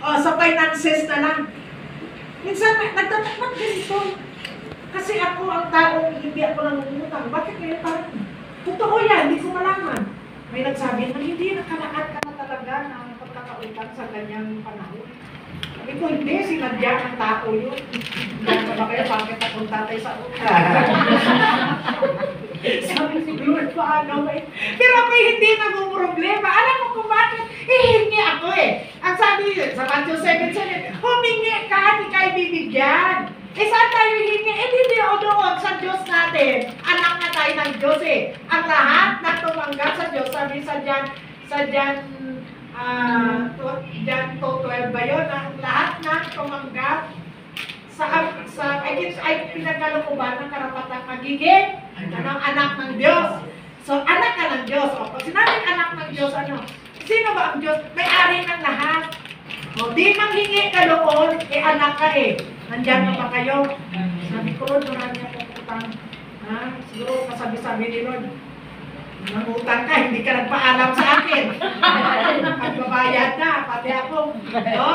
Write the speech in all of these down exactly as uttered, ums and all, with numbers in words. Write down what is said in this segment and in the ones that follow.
Oh, sa finances na lang. Minsan, nagtatakot ganito. Kasi ako ang taong hindi ako nangungutang. Bakit kaya parang, totoo yan, hindi ko malaman. May nagsabi na hindi, nakalakat ka na talaga ng pagkakautang sa ganyang panahon. Sabi ko, hindi, sinadya ng tao yun. Hindi ba kayo, bakit akong tatay sa utang? Sabi si Lord, paano eh? Pero ako'y hindi nagumroblema. Alam mo kung bakit? Hihingi ako eh. Ang sabi sa Matthew seven seven, humingi ka, di kayo bibigyan. Eh saan tayo hihingi? Eh hindi o doon sa Diyos natin. Anak na tayo ng Diyos eh. Ang lahat na tumanggap sa Diyos, sabi sa Jan, sa Jan, uh, Jan two twelve ba yun? Ang lahat na tumanggap sa sa ay, ay pinagkalooban ng karapatang magiging anong anak ng Diyos. So, anak ka ng Diyos. O, pag sinabing anak ng Diyos, ano? Sino ba ang Diyos? May-ari ng lahat. O, di manghingi ka doon, eh anak ka eh. Nandiyan na ba kayo? Sabi ko, Lord, marami akong utang. Ha? Siguro, kasabi-sabi ni Lord, nangutang ka, hindi ka nagpaalam sa akin. Pagbabayad na, pati ako. No?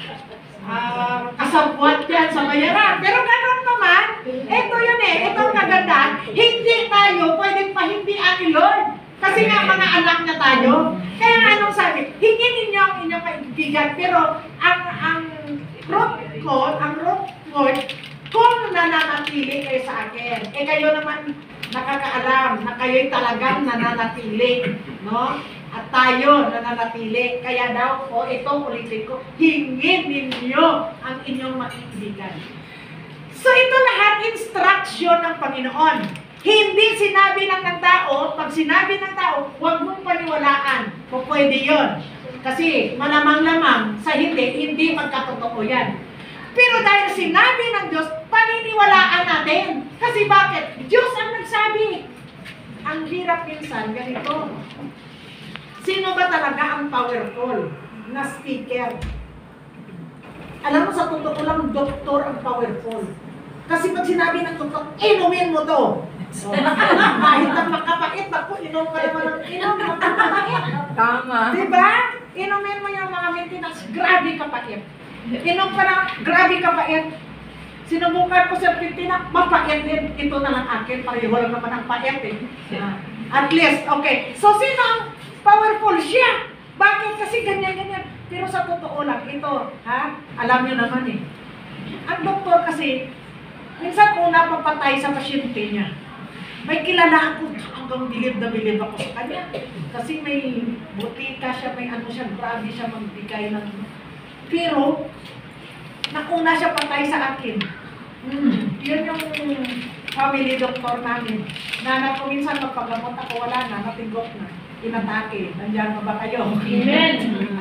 Uh, kasabwat yan sa bayaran. Pero gano'n naman, ito yun eh, ito ang kagandahan, hindi tayo pwedeng pahindian ni Lord. Kasi nga mga anak na tayo. Kaya anong sabi, hingin ninyo ang inyong kaibigan, pero ang ang root code, ang root code, kung nananatili kayo sa akin, eh kayo naman nakakaalam na kayo'y talagang nananatili, no? At tayo nananatili. Kaya daw, o itong ulitin ko, hingin ninyo ang inyong maibigan. So ito lahat instruction ng Panginoon. Hindi sinabi lang ng tao, pag sinabi ng tao, huwag mong paniwalaan. Kung pwede yun. Kasi malamang-lamang sa hindi, hindi magkatotoo yan. Pero dahil sinabi ng Diyos, paniniwalaan natin. Kasi bakit? Diyos ang nagsabi. Ang hirap minsan, ganito. Sino ba talaga ang powerful na speaker? Alam mo, sa totoo lang, doktor ang powerful. Kasi pag sinabi ng doktor, inumin mo to. So, kahit ang makapait, ako, inom ka naman ng inom, makapait. Tama. Diba? Inumin mo yung mga maintenance, grabe kapait. Inom ka na, grabe kapait. Sinubukan ko sa Pilipinas, mapait din. Ito na lang akin, pareho lang naman ang pait eh. At least, okay. So, sino ang powerful? Siya. Bakit? Kasi ganyan-ganyan. Pero sa totoo lang, ito, ha? Alam nyo naman eh. Ang doktor kasi, minsan una papatay sa pasyente niya. May kilala ako, hanggang bilib na bilib ako sa kanya. Kasi may butika siya, may ano siya, grabe siya magbigay ng... Pero, nauna siya patay sa akin. Hmm. Yun yung family doctor namin. Na ko minsan magpagamot ako, wala na, napigot na. Inatake. Nandiyan pa ba kayo? Amen.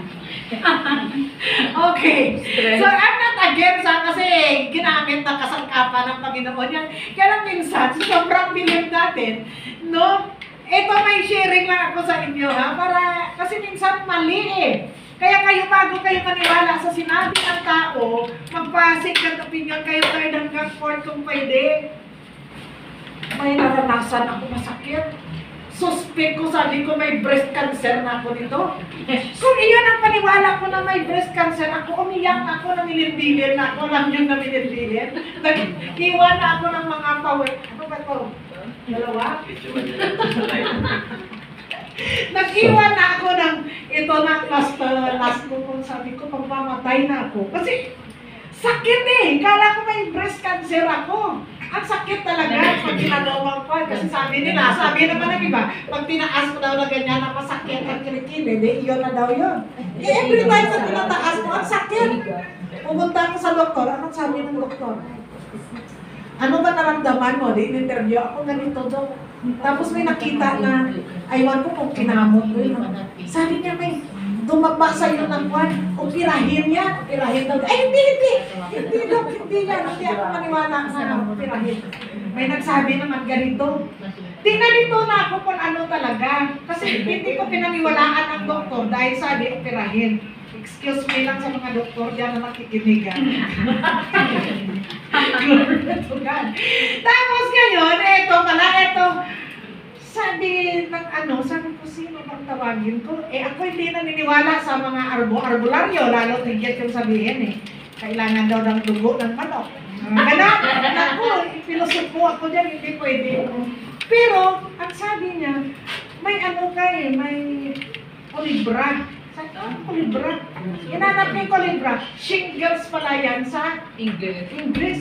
Okay. So, I'm not against ha, kasi ginamit na kasangkapan ng Panginoon yan. Kaya lang minsan, sobrang bilib natin, no? Ito may sharing lang ako sa inyo ha, para, kasi minsan mali eh. Kaya kayo, bago kayo maniwala sa sinabi ng tao, magpa-second opinion kayo third hanggang fourth kung pwede. May naranasan ako masakit. Suspect ko, sabi ko may breast cancer na ako nito. Kung iyon ang paniwala ko na may breast cancer, ako umiyak ako, namilin-bilin na ako, alam yung namilin-bilin. Nag-iwan na ako ng mga power. Ano ba ito? Dalawa? Nag-iwan na ako ng, ito na last, uh, last ko kung sabi ko, pagmamatay na ako. Kasi sakit eh, kala ko may breast cancer ako. Ang sakit talaga pag ginagawang ko. Kasi sabi nila, sabi naman ng iba, pag tinaas ko daw na ganyan na masakit ang kinikin, eh, iyon na daw yun. Eh, every time na tinataas ko, ang sakit. Pumunta ako sa doktor, anong sabi ng doktor? Ano ba naramdaman mo? Di in-interview ako, ganito daw. Tapos may nakita na, aywan ko kung kinamot ko yun. Sabi niya, may tumaba sa iyo ng kwan, upirahin yan, upirahin daw. Ay, hindi, hindi, hindi, dok, hindi yan, hindi ako maniwala sa upirahin. May nagsabi naman ganito. Tinalito na ako kung ano talaga. Kasi hindi ko pinaniwalaan ang doktor dahil sabi, upirahin. Excuse me lang sa mga doktor dyan na nakikinig. Glory to God. Tapos ngayon, eto pala, eto, sabi ng ano, sabi ko, sino bang tawagin ko? Eh ako hindi naniniwala sa mga arbo-arbularyo, lalo tigit yung sabihin eh. Kailangan daw ng dugo ng manok. Ganap, ako, pilusot mo ako dyan, hindi pwede. Pero, ang sabi niya, may ano ka eh, may kolibra. Sabi ko, ano kolibra? Inanap niya yung kolibra. Shingles pala yan sa English. English.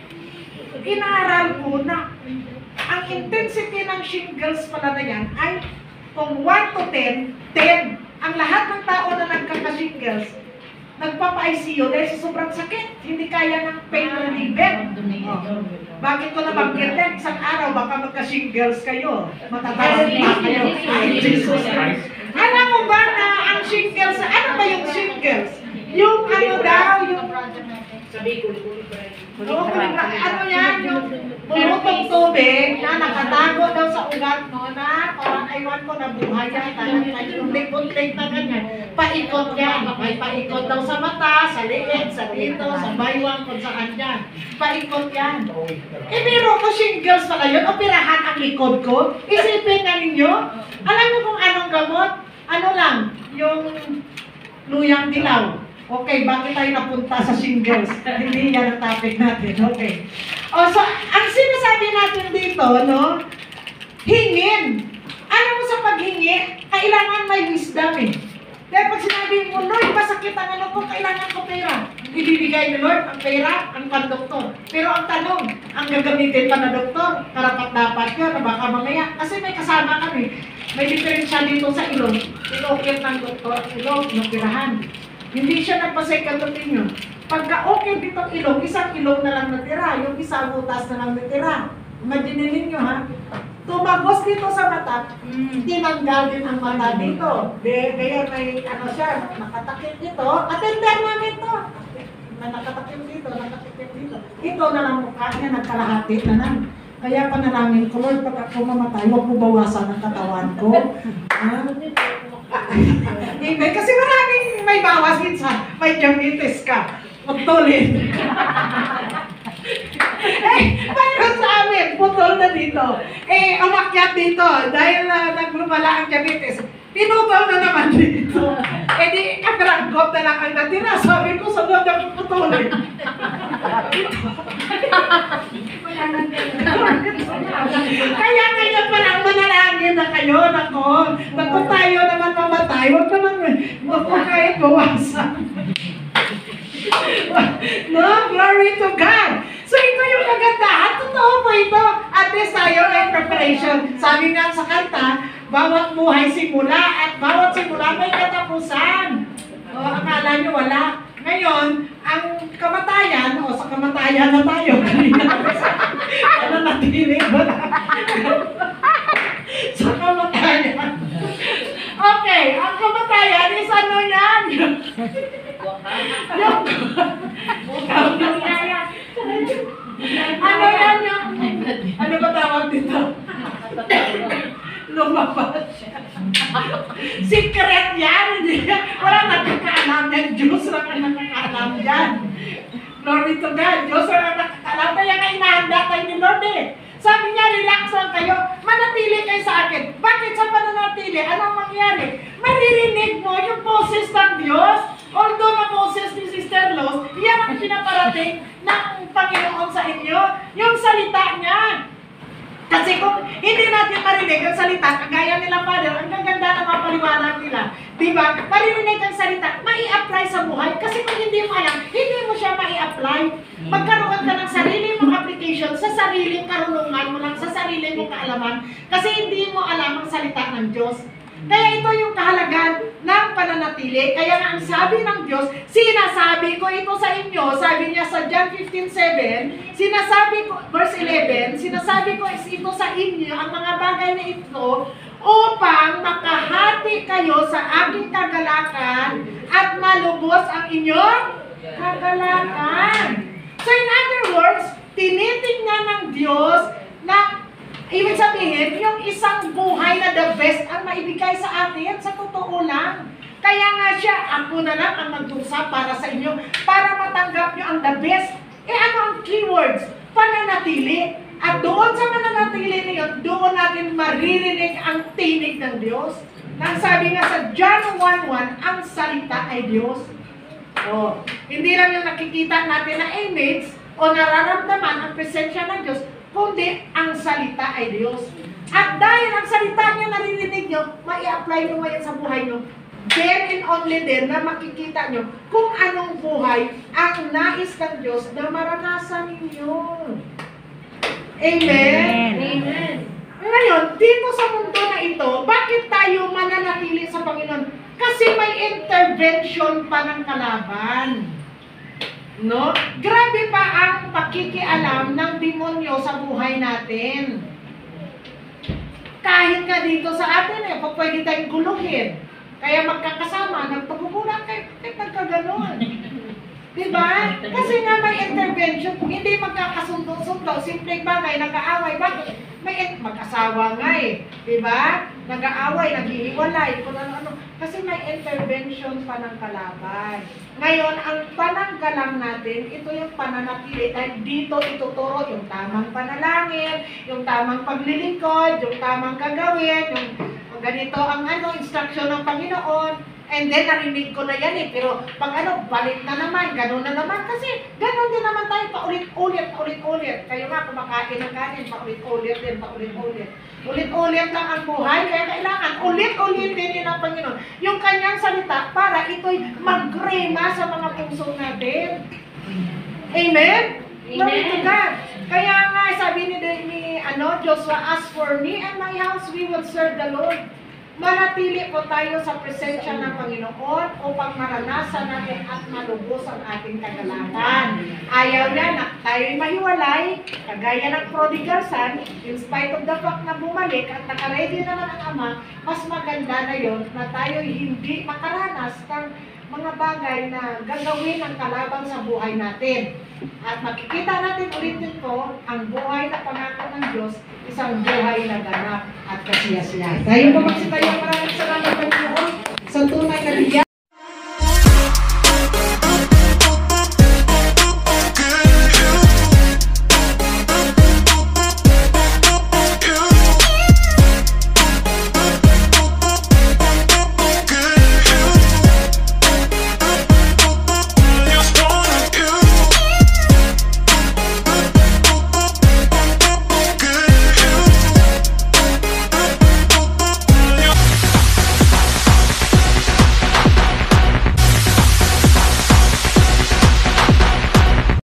Inaaral ko na ang intensity ng shingles pala na yan ay kung one to ten, ten. Ang lahat ng tao na nagkaka-shingles, nagpapa-I C U dahil sa sobrang sakit, hindi kaya ng pain reliever. Oh. Bakit ko nabanggit yan? Isang araw, baka magka-shingles kayo. Matatawag pa kayo. Ay, Jesus Christ. Alam mo ba na ang shingles, ano ba yung shingles? Yung ano daw, yung... Sabi ko, Oo, ano yan, yung bulutong tubig na nakatago daw sa ugat mo na parang aywan ko na buhay yan, yung likod-lik na ganyan. Paikot yan. May paikot daw sa mata, sa liit, sa dito, sa baywang, kung saan yan. Paikot yan. Eh, biro ko shingles pala yun, operahan ang likod ko. Isipin na ninyo, alam niyo kung anong gamot? Ano lang, yung luyang dilaw. Okay, bakit tayo napunta sa shingles? Hindi yan ang topic natin. Okay. O, so, ang sinasabi natin dito, no? Hingin. Ano mo sa paghingi? Kailangan may wisdom eh. Dahil pag sinabi mo, Lord, masakit ang ano ko, kailangan ko pera. Ibibigay ni Lord ang pera, ang pandoktor. Pero ang tanong, ang gagamitin pa na doktor, karapat-dapat yun, na baka mamaya. Kasi may kasama kami. May diferensya dito sa ilong. Ilokit ng doktor, ilong, inoperahan. Hindi siya nagpa-second opinion. Pagka okay ditong ilong, isang ilong na lang natira. Yung isang butas na lang natira. Imagine ninyo ha. Tumagos dito sa mata, tinanggal din ang mata dito. De, kaya may ano siya, nakatakip dito. Attender namin to. Na nakatakip dito, nakatakip dito. Ito na lang mukha niya, nagkalahati na lang. Kaya panalangin ko, Lord, pag ako mamatay, huwag mo bawasan ang katawan ko. Ha? Hindi, kasi maraming may bawas minsan. May diabetes ka. Putulin. Eh, paano sa amin? Putol na dito. Eh, umakyat dito. Dahil uh, naglumala ang diabetes. Pinutol na naman dito. Eh di, kagrangkot na lang ang natira. Sabi ko, sunod ang putulin. Kaya ngayon pa lang manalangin na kayo, nako. Nako tayo naman mamatay, huwag naman, nako kahit bawasan. No, glory to God. So ito yung kagandahan, totoo po ito. At least tayo ay preparation. Sabi nga sa kanta, bawat buhay simula at bawat simula may katapusan. O, akala nyo wala. Ngayon, ang kamatayan, o sa kamatayan na tayo, ano natili ba na? Sa kamatayan. Okay, ang kamatayan is ano yan? Yung, ano yan yung, ano ba tawag dito? Lumabas siya. Secret yan, hindi yan. Wala nakakaalam yan. Diyos lang ang nakakaalam yan. Glory to God. Diyos lang ang nakakaalam. Kaya nga inahanda tayo ni Lord eh. Sabi niya, relax lang kayo. Manatili kayo sa akin. Bakit sa pananatili? Anong mangyari? Maririnig mo yung boses ng Diyos. Although na boses ni Sister Los, yan ang pinaparating ng Panginoon sa inyo. Yung salita niya. Kasi kung hindi natin marinig ang salita, kagaya nila Father, ang gaganda ng mga paliwanag nila. Diba? Marinig ang salita, mai-apply sa buhay. Kasi kung hindi mo alam, hindi mo siya mai-apply. Magkaroon ka ng sarili mong application sa sariling karunungan mo lang, sa sarili mong kaalaman. Kasi hindi mo alam ang salita ng Diyos. Kaya ito yung kahalagan ng pananatili. Kaya nga ang sabi ng Diyos, sinasabi ko ito sa inyo, sabi niya sa John fifteen seven, sinasabi ko, verse eleven, sinasabi ko ito sa inyo, ang mga bagay na ito, upang makahati kayo sa aking kagalakan at malubos ang inyong kagalakan. So in other words, tinitingnan ng Diyos na ibig sabihin, yung isang buhay na the best ang maibigay sa atin, sa totoo lang. Kaya nga siya, ako na lang ang magdusa para sa inyo, para matanggap nyo ang the best. Eh ano ang keywords? Pananatili. At doon sa mananatili na yun, doon natin maririnig ang tinig ng Diyos. Nang sabi nga sa John one one, ang salita ay Diyos. O, hindi lang yung nakikita natin na image o nararamdaman ang presensya ng Diyos, kundi ang salita ay Diyos. At dahil ang salita niya naririnig nyo, mai-apply nyo ngayon sa buhay nyo. Then and only then na makikita nyo kung anong buhay ang nais ng Diyos na maranasan ninyo. Amen? Amen. Ngayon, dito sa mundo na ito, bakit tayo mananatili sa Panginoon? Kasi may intervention pa ng kalaban. No? Grabe pa ang pakikialam ng demonyo sa buhay natin. Kahit nga dito sa atin eh, pwede tayong guluhin. Kaya magkakasama, nagpagugulang kayo, bakit nagkaganon? Diba? Kasi nga may intervention, kung hindi magkakasundo-sundo, simpleng bagay, nag-aaway, bakit? May mag-asawa nga eh, diba? Nag-aaway, naghihiwalay, kung ano-ano. Kasi may intervention pa ng kalaban. Ngayon, ang pananggalang natin, ito yung pananatili. Dahil dito ituturo yung tamang panalangin, yung tamang paglilingkod, yung tamang gagawin, yung ganito ang ano, instruction ng Panginoon. And then, narinig ko na yan eh. Pero pag ano, balik na naman, gano'n na naman. Kasi gano'n din naman tayo, paulit-ulit, paulit-ulit. Kayo nga, kumakain ng kanin, paulit-ulit din, paulit-ulit. Ulit-ulit lang ang buhay, kaya kailangan ulit-ulit din ang Panginoon. Yung kanyang salita para ito'y magrema sa mga puso natin. Amen? Glory to God. Kaya nga, sabi ni, ni ano, Joshua, as for me and my house, we will serve the Lord. Manatili po tayo sa presensya ng Panginoon upang maranasan natin at malubos ang ating kagalakan. Ayaw niya na tayo'y mahiwalay, kagaya ng prodigal son, in spite of the fact na bumalik at nakaready naman ang Ama, mas maganda na yon na tayo'y hindi makaranas ng mga bagay na gagawin ng kalabang sa buhay natin. At makikita natin ulit dito, ang buhay na pangako ng Diyos, isang buhay na ganap at kasiyasiya. Tayo po magsitayo, maraming salamat ng Diyos sa tunay na bigyan.